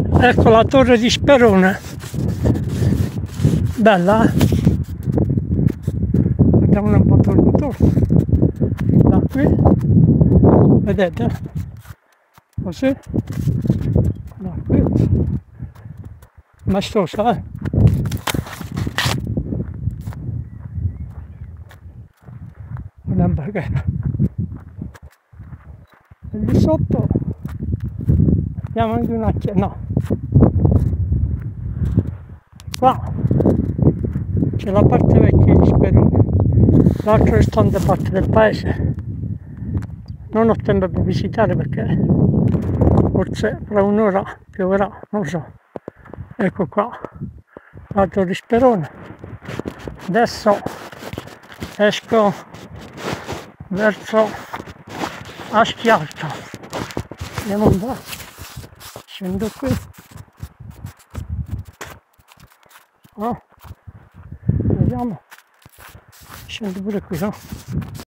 Ecco la torre di Sperone, bella, andiamo un po' torno da qui, vedete, così, da qui, maestosa, una barriera. E lì sotto abbiamo anche una chiesa, no, qua c'è la parte vecchia di Sperone, l'altra restante parte del paese. Non ho tempo per visitare perché forse fra un'ora pioverà, non lo so. Ecco qua la torre di Sperone. Adesso esco verso Aschialta, andiamo un po', scendo qui, vediamo, scendo pure qui, no?